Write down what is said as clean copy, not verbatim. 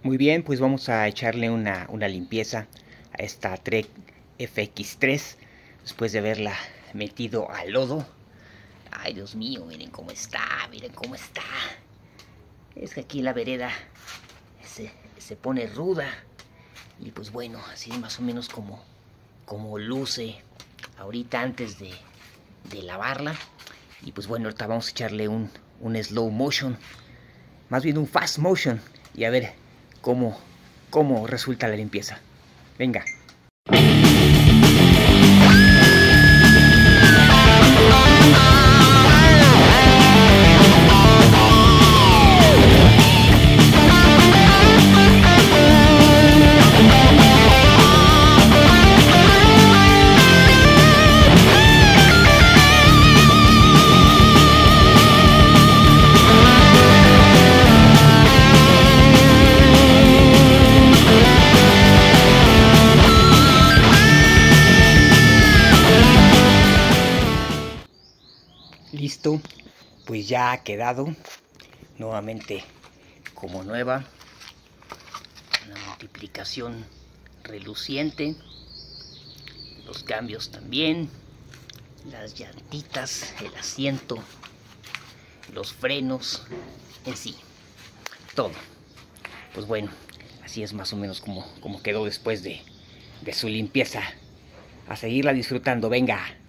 Muy bien, pues vamos a echarle una limpieza a esta Trek FX3 después de haberla metido al lodo. Ay, Dios mío, miren cómo está, miren cómo está. Es que aquí la vereda se pone ruda. Y pues bueno, así más o menos como luce ahorita antes de lavarla. Y pues bueno, ahorita vamos a echarle un slow motion, más bien un fast motion, y a ver cómo resulta la limpieza. Venga. Listo, pues ya ha quedado nuevamente como nueva, una multiplicación reluciente, los cambios también, las llantitas, el asiento, los frenos, en sí, todo. Pues bueno, así es más o menos como quedó después de su limpieza. A seguirla disfrutando, venga.